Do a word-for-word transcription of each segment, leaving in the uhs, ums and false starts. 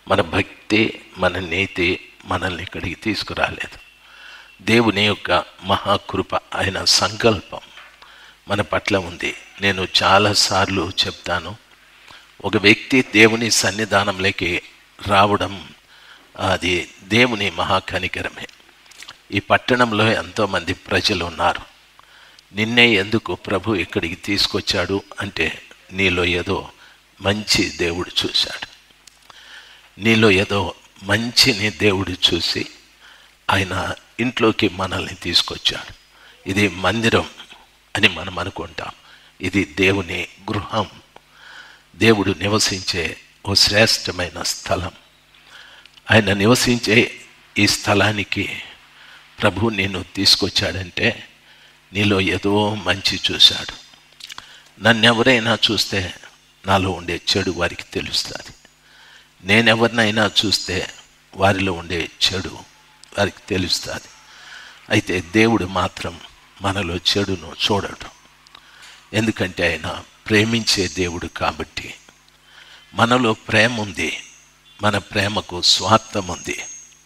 మన భక్తి, మన నీతి మనల్ని ఇక్కడికి తీసుకురాలేదు. దేవుని యొక్క మహాకృప, ఆయన సంకల్పం మన పట్ల ఉంది. నేను చాలాసార్లు చెప్తాను, ఒక వ్యక్తి దేవుని సన్నిధానంలోకి రావడం అది దేవుని మహాకనికరమే. ఈ పట్టణంలో ఎంతోమంది ప్రజలు ఉన్నారు. నిన్నే ఎందుకు ప్రభు ఇక్కడికి తీసుకొచ్చాడు అంటే, నీలో ఏదో మంచి దేవుడు చూశాడు. నీలో ఏదో మంచిని దేవుడు చూసి ఆయన ఇంట్లోకి మనల్ని తీసుకొచ్చాడు. ఇది మందిరం అని మనం అనుకుంటాం, ఇది దేవుని గృహం, దేవుడు నివసించే ఓ శ్రేష్టమైన స్థలం. ఆయన నివసించే ఈ స్థలానికి ప్రభు నిన్ను తీసుకొచ్చాడంటే నీలో ఏదో మంచి చూశాడు. నన్నెవరైనా చూస్తే నాలో ఉండే చెడు వారికి తెలుస్తుంది. నేనెవరినైనా చూస్తే వారిలో ఉండే చెడు వారికి తెలుస్తుంది. అయితే దేవుడు మాత్రం మనలో చెడును చూడడు. ఎందుకంటే ఆయన ప్రేమించే దేవుడు కాబట్టి. మనలో ప్రేమ ఉంది, మన ప్రేమకు స్వార్థం ఉంది.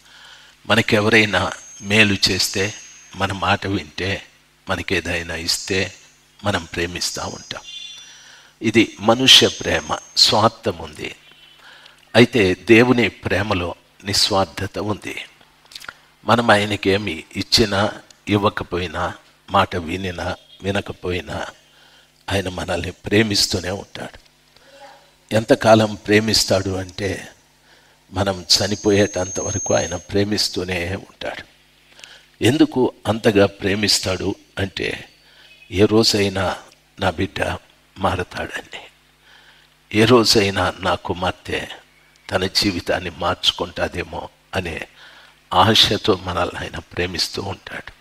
మనకెవరైనా మేలు చేస్తే, మన మాట వింటే, మనకేదైనా ఇస్తే మనం ప్రేమిస్తూ ఉంటాం. ఇది మనుష్య ప్రేమ, స్వార్థం ఉంది. అయితే దేవుని ప్రేమలో నిస్వార్థత ఉంది. మనం ఆయనకేమి ఇచ్చినా ఇవ్వకపోయినా, మాట వినినా వినకపోయినా ఆయన మనల్ని ప్రేమిస్తూనే ఉంటాడు. ఎంతకాలం ప్రేమిస్తాడు అంటే, మనం చనిపోయేటంత వరకు ఆయన ప్రేమిస్తూనే ఉంటాడు. ఎందుకు అంతగా ప్రేమిస్తాడు అంటే, ఏ రోజైనా నా బిడ్డ మారతాడండి, ఏ రోజైనా నా కుమార్తె తన జీవితాన్ని మార్చుకుంటాదేమో అనే ఆశతో మనల్ని ఆయన ప్రేమిస్తూ ఉంటాడు.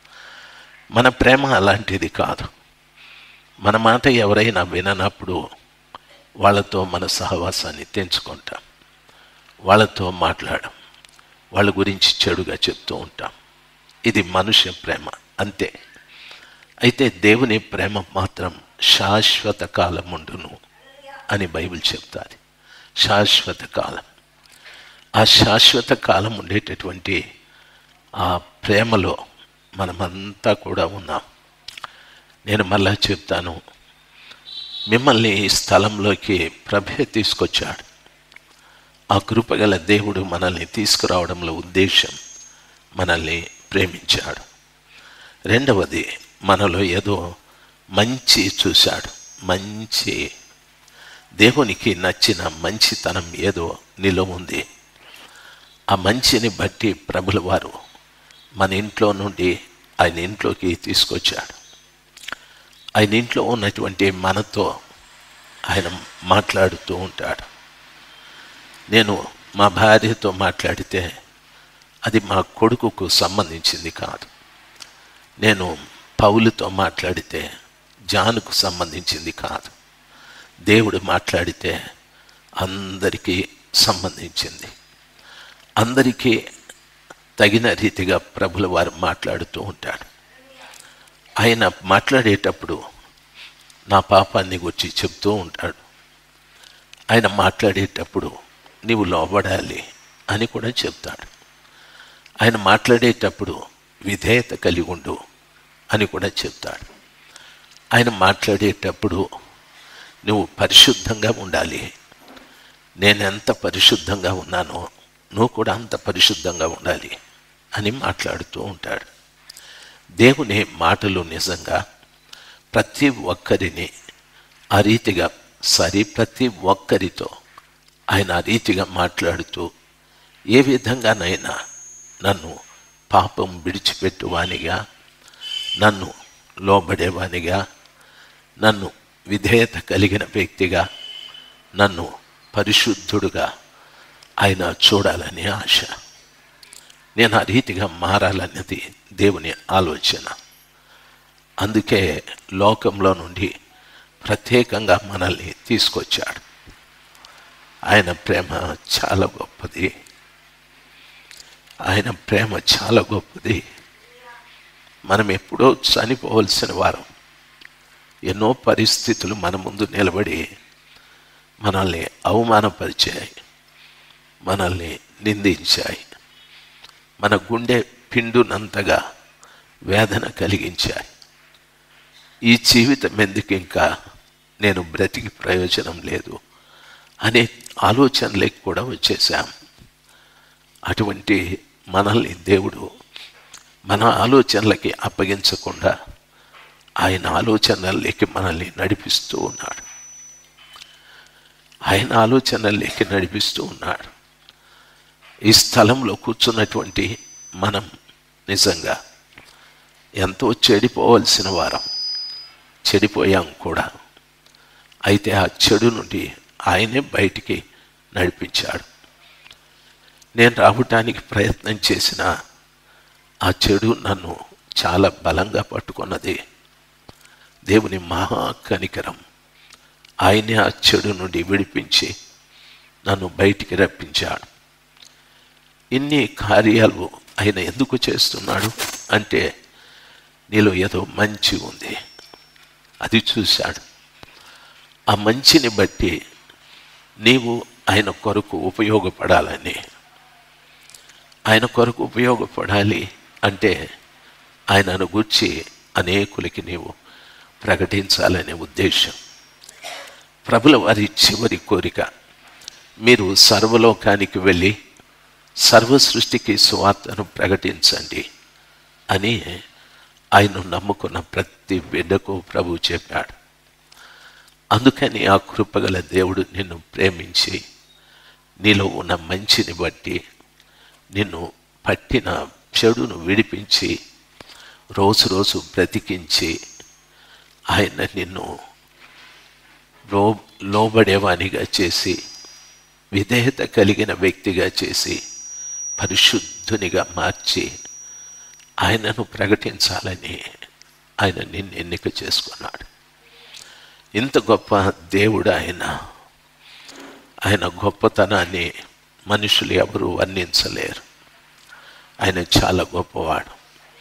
మన ప్రేమ అలాంటిది కాదు. మన మాట ఎవరైనా విననప్పుడు వాళ్ళతో మన సహవాసాన్ని తెంచుకుంటాం, వాళ్ళతో మాట్లాడడం, వాళ్ళ గురించి చెడుగా చెప్తూ ఉంటాం. ఇది మనుష్య ప్రేమ, అంతే. అయితే దేవుని ప్రేమ మాత్రం శాశ్వత కాలం ఉండును అని బైబిల్ చెప్తాది. శాశ్వత కాలం. ఆ శాశ్వత కాలం ఉండేటటువంటి ఆ ప్రేమలో మనమంతా కూడా ఉన్నాం. నేను మళ్ళా చెప్తాను, మిమ్మల్ని ఈ స్థలంలోకి ప్రభే తీసుకొచ్చాడు. ఆ కృపగల దేవుడు మనల్ని తీసుకురావడంలో ఉద్దేశం, మనల్ని ప్రేమించాడు. రెండవది, మనలో ఏదో మంచి చూశాడు. మంచి, దేవునికి నచ్చిన మంచితనం ఏదో నీలో ఉంది. ఆ మంచిని బట్టి ప్రభుల వారు మన ఇంట్లో నుండి ఆయన ఇంట్లోకి తీసుకొచ్చాడు. ఆయన ఇంట్లో ఉన్నటువంటి మనతో ఆయన మాట్లాడుతూ ఉంటాడు. నేను మా భార్యతో మాట్లాడితే అది మా కొడుకుకు సంబంధించింది కాదు. నేను పౌలుతో మాట్లాడితే జానుకు సంబంధించింది కాదు. దేవుడు మాట్లాడితే అందరికీ సంబంధించింది. అందరికీ తగిన రీతిగా ప్రభుల వారు మాట్లాడుతూ ఉంటాడు. ఆయన మాట్లాడేటప్పుడు నా పాపాన్ని గురించి చెప్తూ ఉంటాడు. ఆయన మాట్లాడేటప్పుడు నీవు లోబడాలి అని కూడా చెప్తాడు. ఆయన మాట్లాడేటప్పుడు విధేయత కలిగి ఉండు అని కూడా చెప్తాడు. ఆయన మాట్లాడేటప్పుడు నువ్వు పరిశుద్ధంగా ఉండాలి, నేనెంత పరిశుద్ధంగా ఉన్నానో నువ్వు కూడా అంత పరిశుద్ధంగా ఉండాలి అని మాట్లాడుతూ ఉంటాడు. దేవుని మాటలు నిజంగా ప్రతి ఒక్కరిని ఆ రీతిగా, సరి ప్రతి ఒక్కరితో ఆయన ఆ రీతిగా మాట్లాడుతూ, ఏ విధంగానైనా నన్ను పాపం విడిచిపెట్టువానిగా, నన్ను లోబడేవానిగా, నన్ను విధేయత కలిగిన వ్యక్తిగా, నన్ను పరిశుద్ధుడుగా ఆయన చూడాలని ఆశ. నేను ఆ రీతిగా మారాలన్నది దేవుని ఆలోచన. అందుకే లోకంలో నుండి ప్రత్యేకంగా మనల్ని తీసుకొచ్చాడు. ఆయన ప్రేమ చాలా గొప్పది. ఆయన ప్రేమ చాలా గొప్పది. మనం ఎప్పుడో చనిపోవలసిన వారం. ఎన్నో పరిస్థితులు మన ముందు నిలబడి మనల్ని అవమానపరిచాయి, మనల్ని నిందించాయి, మన గుండె పిండునంతగా వేదన కలిగించాయి. ఈ జీవితం ఎందుకు, ఇంకా నేను బ్రతికి ప్రయోజనం లేదు అనే ఆలోచనలకు కూడా వచ్చేసాం. అటువంటి మనల్ని దేవుడు మన ఆలోచనలకి అప్పగించకుండా ఆయన ఆలోచనలకి మనల్ని నడిపిస్తూ ఉన్నాడు. ఆయన ఆలోచనలకి నడిపిస్తూ ఉన్నాడు. ఈ స్థలంలో కూర్చున్నటువంటి మనం నిజంగా ఎంతో చెడిపోవలసిన వారం, చెడిపోయాం కూడా. అయితే ఆ చెడు నుండి ఆయనే బయటికి నడిపించాడు. నేను రావటానికి ప్రయత్నం చేసిన ఆ చెడు నన్ను చాలా బలంగా పట్టుకున్నది. దేవుని మహా కనికరం, ఆయనే ఆ చెడు నుండి విడిపించి నన్ను బయటికి రప్పించాడు. ఇన్ని కార్యాలు ఆయన ఎందుకు చేస్తున్నాడు అంటే, నీలో ఏదో మంచి ఉంది, అది చూశాడు. ఆ మంచిని బట్టి నీవు ఆయన కొరకు ఉపయోగపడాలని, ఆయన కొరకు ఉపయోగపడాలి అంటే ఆయనను గూర్చి అనేకులకి నీవు ప్రకటించాలనే ఉద్దేశం. ప్రభుల వారి చివరి కోరిక, మీరు సర్వలోకానికి వెళ్ళి సర్వ సృష్టికి సువార్తను ప్రకటించండి అని ఆయన నమ్ముకున్న ప్రతి బిడ్డకు ప్రభు చెప్పాడు. అందుకని ఆ కృపగల దేవుడు నిన్ను ప్రేమించి నీలో ఉన్న మంచిని బట్టి నిన్ను పట్టిన చెడును విడిపించి రోజు రోజు బ్రతికించి ఆయన నిన్ను లో లోబడేవానిగా చేసి విధేయత కలిగిన వ్యక్తిగా చేసి పరిశుద్ధునిగా మార్చి ఆయనను ప్రకటించాలని ఆయన నిన్ను ఎన్నిక చేసుకున్నాడు. ఇంత గొప్ప దేవుడు ఆయన. ఆయన గొప్పతనాన్ని మనుషులు ఎవరు వర్ణించలేరు. ఆయన చాలా గొప్పవాడు.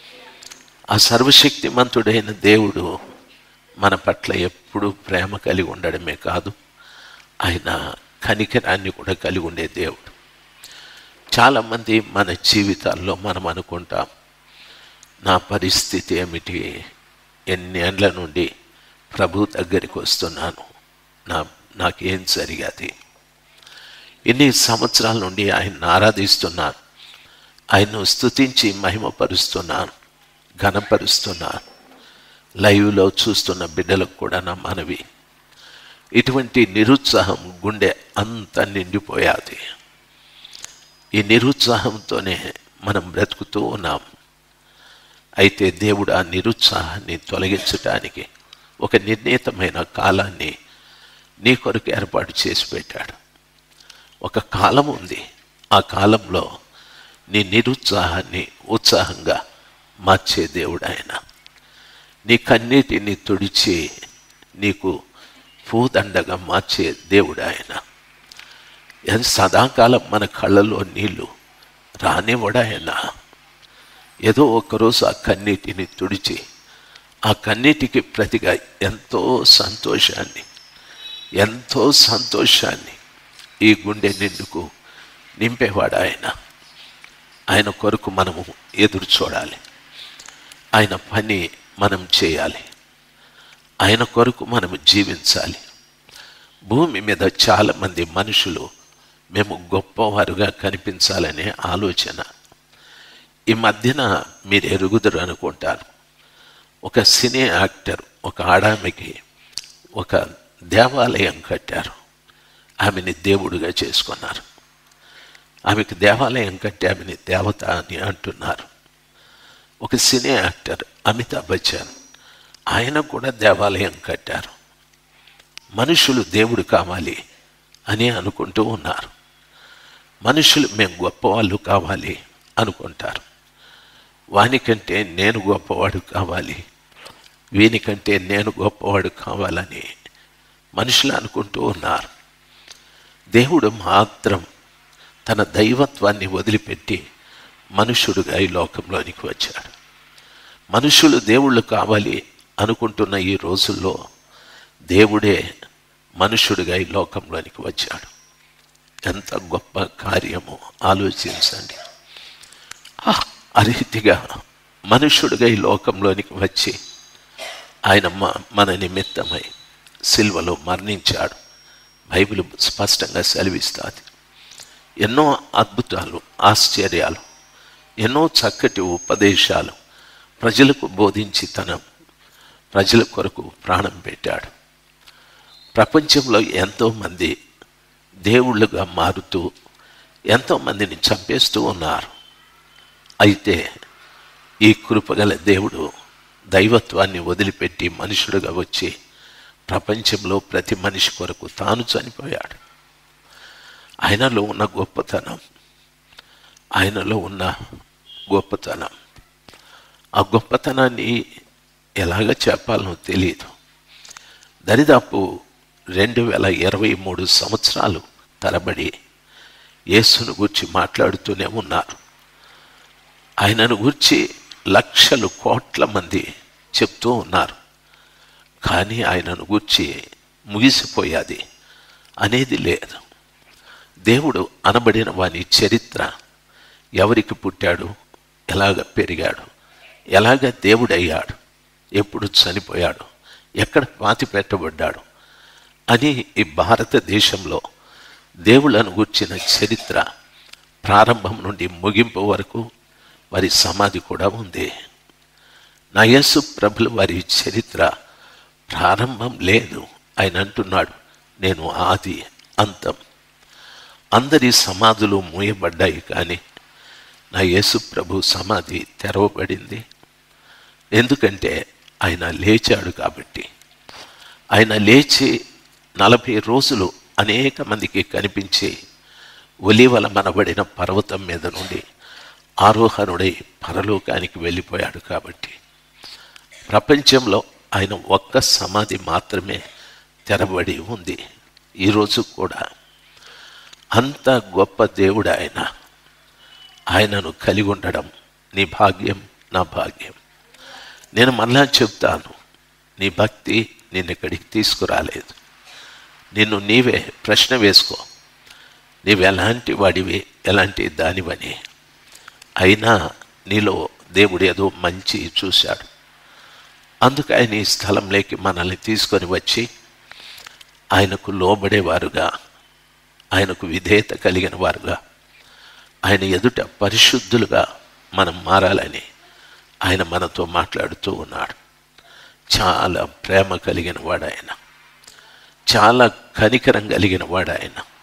ఆ సర్వశక్తిమంతుడైన దేవుడు మన పట్ల ఎప్పుడూ ప్రేమ కలిగి ఉండడమే కాదు, ఆయన కనికరాన్ని కూడా కలిగి ఉండే దేవుడు. చాలామంది మన జీవితాల్లో మనం అనుకుంటాం, నా పరిస్థితి ఏమిటి, ఎన్ని ఏళ్ళ నుండి ప్రభు దగ్గరికి వస్తున్నాను, నా నాకేం జరిగాది, ఇన్ని సంవత్సరాల నుండి ఆయన్ని ఆరాధిస్తున్నాను, ఆయన్ను స్తుతించి మహిమపరుస్తున్నాను, ఘనపరుస్తున్నాను. లైవ్లో చూస్తున్న బిడ్డలకు కూడా నా మనవి, ఇటువంటి నిరుత్సాహం గుండె అంత నిండిపోయాది. ఈ నిరుత్సాహంతోనే మనం బ్రతుకుతూ ఉన్నాం. అయితే దేవుడు ఆ నిరుత్సాహాన్ని తొలగించటానికి ఒక నిర్ణీతమైన కాలాన్ని నీ కొరకు ఏర్పాటు చేసి పెట్టాడు. ఒక కాలం ఉంది. ఆ కాలంలో నీ నిరుత్సాహాన్ని ఉత్సాహంగా మార్చే దేవుడు ఆయన. నీ కన్నీటిని తుడిచి నీకు పూదండగా మార్చే దేవుడు ఆయన. సదాకాలం మన కళ్ళలో నీళ్లు రానివ్వడు ఆయన. ఏదో ఒకరోజు ఆ కన్నీటిని తుడిచి ఆ కన్నీటికి ప్రతిగా ఎంతో సంతోషాన్ని ఎంతో సంతోషాన్ని ఈ గుండె నిండుకు నింపేవాడు ఆయన. ఆయన కొరకు మనము ఎదురు చూడాలి. ఆయన పని మనం చేయాలి. ఆయన కొరకు మనము జీవించాలి. భూమి మీద చాలామంది మనుషులు మేము గొప్పవారుగా కనిపించాలనే ఆలోచన. ఈ మధ్యన మీరు ఎరుగుదరు అనుకుంటారు, ఒక సినీ యాక్టర్ ఒక ఆడామెకి ఒక దేవాలయం కట్టారు. ఆమెని దేవుడుగా చేసుకున్నారు. ఆమెకు దేవాలయం కట్టి ఆమెని దేవత అని అంటున్నారు. ఒక సినీ యాక్టర్ అమితాబ్ బచ్చన్, ఆయన కూడా దేవాలయం కట్టారు. మనుషులు దేవుడు కావాలి అని అనుకుంటూ ఉన్నారు. మనుషులు మేము గొప్పవాళ్ళు కావాలి అనుకుంటారు. వానికంటే నేను గొప్పవాడు కావాలి, వీనికంటే నేను గొప్పవాడు కావాలని మనుషులు అనుకుంటూ ఉన్నారు. దేవుడు మాత్రం తన దైవత్వాన్ని వదిలిపెట్టి మనుషుడుగా ఈ లోకంలోనికి వచ్చాడు. మనుషులు దేవుళ్ళు కావాలి అనుకుంటున్న ఈ రోజుల్లో దేవుడే మనుషుడిగా ఈ లోకంలోనికి వచ్చాడు. ఎంత గొప్ప కార్యమో ఆలోచించండి. ఆ రీతిగా మనుష్యుడిగా ఈ లోకంలోనికి వచ్చి ఆయన మన నిమిత్తమై సిల్వలో మరణించాడు. బైబిల్ స్పష్టంగా సెలవిస్తుంది. ఎన్నో అద్భుతాలు, ఆశ్చర్యాలు, ఎన్నో చక్కటి ఉపదేశాలు ప్రజలకు బోధించి తన ప్రజల కొరకు ప్రాణం పెట్టాడు. ప్రపంచంలో ఎంతోమంది దేవుళ్ళుగా మారుతూ ఎంతోమందిని చంపేస్తూ ఉన్నారు. అయితే ఈ కృపగల దేవుడు దైవత్వాన్ని వదిలిపెట్టి మనుషుడుగా వచ్చి ప్రపంచంలో ప్రతి మనిషి కొరకు తాను చనిపోయాడు. ఆయనలో ఉన్న గొప్పతనం, ఆయనలో ఉన్న గొప్పతనం ఆ గొప్పతనాన్ని ఎలాగ చెప్పాలనో తెలియదు. దరిదాపు రెండు వేల ఇరవై మూడు సంవత్సరాలు తరబడి యేసును గూర్చి మాట్లాడుతూనే ఉన్నారు. ఆయనను గూర్చి లక్షలు కోట్ల మంది చెప్తూ ఉన్నారు. కానీ ఆయనను గూర్చి ముగిసిపోయాది అనేది లేదు. దేవుడు అనబడిన వాని చరిత్ర, ఎవరికి పుట్టాడు, ఎలాగ పెరిగాడు, ఎలాగ దేవుడయ్యాడు, ఎప్పుడు చనిపోయాడు, ఎక్కడ పాతి పెట్టబడ్డాడు అని ఈ భారతదేశంలో దేవుళ్ళను గూర్చిన చరిత్ర ప్రారంభం నుండి ముగింపు వరకు వారి సమాధి కూడా ఉంది. నా యేసు ప్రభుల వారి చరిత్ర ప్రారంభం లేదు. ఆయన అంటున్నాడు, నేను ఆది అంతం. అందరి సమాధులు మూయబడ్డాయి, కానీ నా యేసు ప్రభు సమాధి తెరవబడింది. ఎందుకంటే ఆయన లేచాడు కాబట్టి. ఆయన లేచి నలభై రోజులు అనేక మందికి కనిపించి ఒలీవల మనబడిన పర్వతం మీద నుండి ఆరోహణుడై పరలోకానికి వెళ్ళిపోయాడు కాబట్టి ప్రపంచంలో ఆయన ఒక్క సమాధి మాత్రమే తెరబడి ఉంది. ఈరోజు కూడా అంత గొప్ప దేవుడు ఆయన. ఆయనను కలిగి ఉండడం నీ భాగ్యం, నా భాగ్యం. నేను మళ్ళా చెప్తాను, నీ భక్తి నిన్ను ఇక్కడికి తీసుకురాలేదు. నిన్ను నీవే ప్రశ్న వేసుకో, నీవు ఎలాంటి వాడివి, ఎలాంటి దానివని. అయినా నీలో దేవుడు ఏదో మంచి చూశాడు. అందుకు ఆయన ఈ స్థలంలోకి మనల్ని తీసుకొని వచ్చి ఆయనకు లోబడేవారుగా, ఆయనకు విధేయత కలిగిన వారుగా, ఆయన ఎదుట పరిశుద్ధులుగా మనం మారాలని ఆయన మనతో మాట్లాడుతూ ఉన్నాడు. చాలా ప్రేమ కలిగిన వాడు ఆయన, చాలా కనికరం కలిగిన వాడు ఆయన.